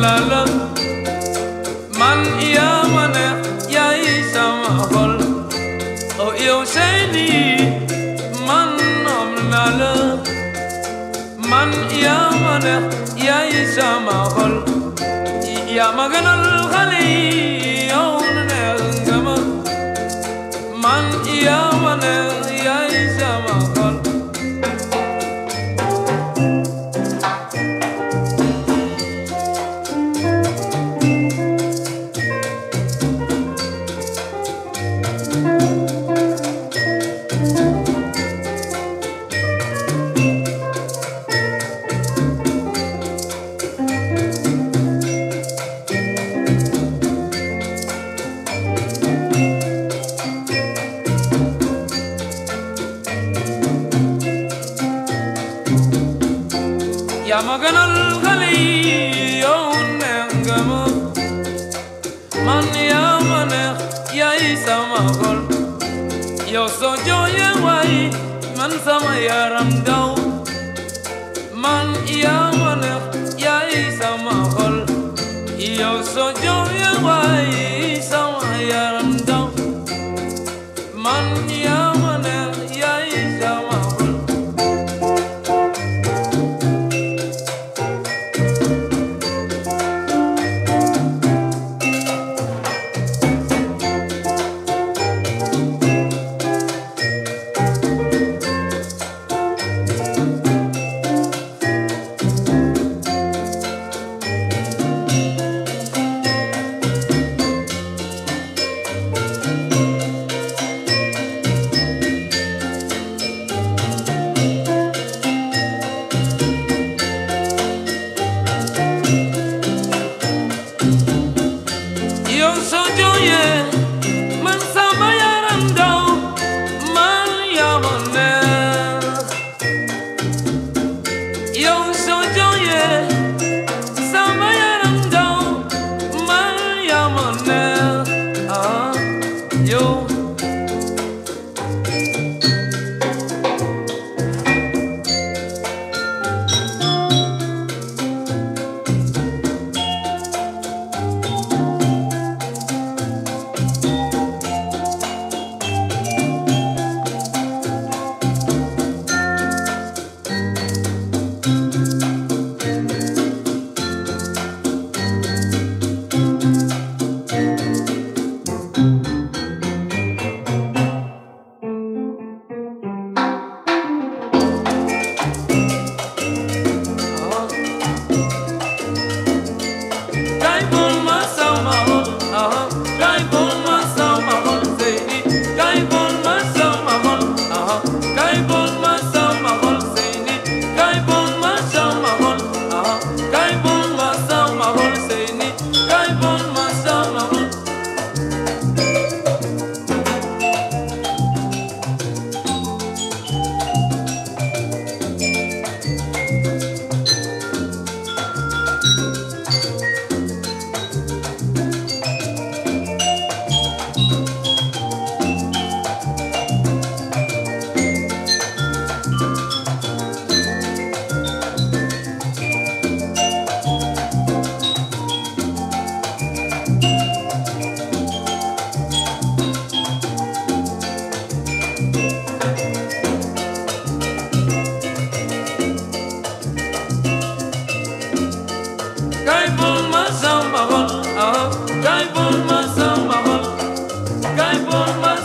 la man ya mane ya sama hol o yo sheni man la man ya mane ya sama hol ya maganal khali on ngama man ya mane ya sama hol ya maganal khali on ngama man ya mane ya sama hol yo so yo ye wai man sama yaram daw man ya mane ya sama hol yo so yo ye wai sama yaram daw man ya mane ya sama hol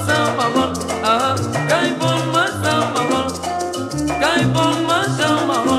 Kai bon ma